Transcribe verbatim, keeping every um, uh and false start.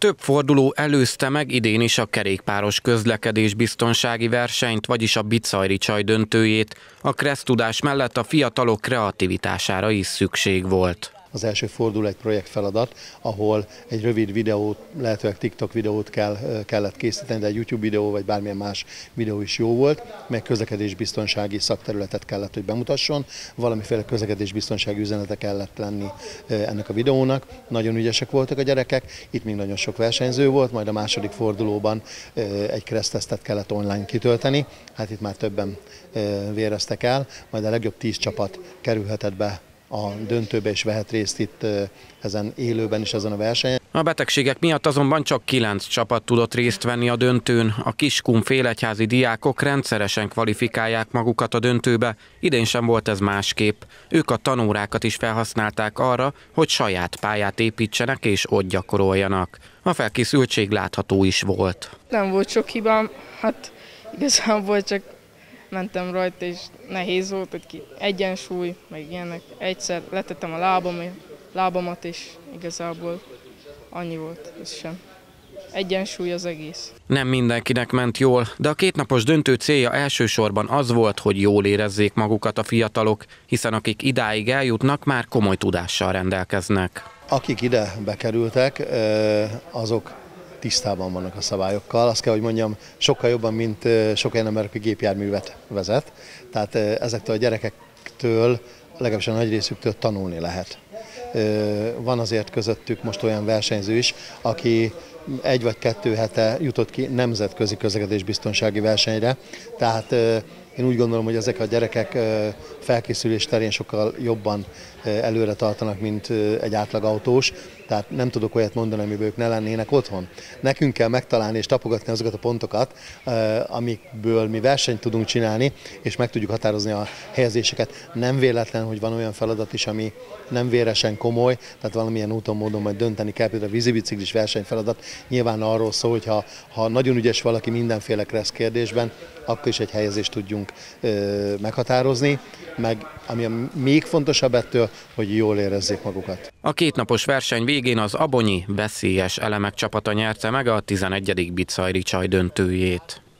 Több forduló előzte meg idén is a kerékpáros közlekedés biztonsági versenyt, vagyis a Bicajri csaj döntőjét. A kressztudás mellett a fiatalok kreativitására is szükség volt. Az első forduló egy projektfeladat, ahol egy rövid videót, lehetőleg TikTok videót kell, kellett készíteni, de egy YouTube videó vagy bármilyen más videó is jó volt, meg közlekedésbiztonsági szakterületet kellett, hogy bemutasson, valamiféle közlekedésbiztonsági üzenete kellett lenni ennek a videónak. Nagyon ügyesek voltak a gyerekek, itt még nagyon sok versenyző volt, majd a második fordulóban egy kressztesztet kellett online kitölteni, hát itt már többen véreztek el, majd a legjobb tíz csapat kerülhetett be a döntőbe, és vehet részt itt ezen élőben is ezen a versenyen. A betegségek miatt azonban csak kilenc csapat tudott részt venni a döntőn. A Kiskun félegyházi diákok rendszeresen kvalifikálják magukat a döntőbe, idén sem volt ez másképp. Ők a tanórákat is felhasználták arra, hogy saját pályát építsenek és ott gyakoroljanak. A felkészültség látható is volt. Nem volt sok hibám, hát igazából csak mentem rajta, és nehéz volt, hogy ki egyensúly, meg ilyenek. Egyszer letettem a lábam, lábamat, és igazából annyi volt, ez sem. Egyensúly az egész. Nem mindenkinek ment jól, de a kétnapos döntő célja elsősorban az volt, hogy jól érezzék magukat a fiatalok, hiszen akik idáig eljutnak, már komoly tudással rendelkeznek. Akik ide bekerültek, azok tisztában vannak a szabályokkal. Azt kell, hogy mondjam, sokkal jobban, mint sok olyan ember, aki gépjárművet vezet. Tehát ezektől a gyerekektől, legalábbis a nagy részüktől tanulni lehet. Van azért közöttük most olyan versenyző is, aki egy vagy kettő hete jutott ki nemzetközi közlekedésbiztonsági versenyre. Tehát én úgy gondolom, hogy ezek a gyerekek felkészülés terén sokkal jobban előre tartanak, mint egy átlag autós. Tehát nem tudok olyat mondani, amiből ők ne lennének otthon. Nekünk kell megtalálni és tapogatni azokat a pontokat, amikből mi versenyt tudunk csinálni, és meg tudjuk határozni a helyezéseket. Nem véletlen, hogy van olyan feladat is, ami nem véresen komoly, tehát valamilyen úton, módon majd dönteni kell, például a vízibiciklis versenyfeladat nyilván arról szól, hogy ha, ha nagyon ügyes valaki mindenféle kressz kérdésben, akkor is egy helyezést tudjunk ö, meghatározni, meg ami a még fontosabb ettől, hogy jól érezzék magukat. A kétnapos verseny végén az abonyi veszélyes elemek csapata nyerte meg a tizenegyedik Bicajri csaj döntőjét.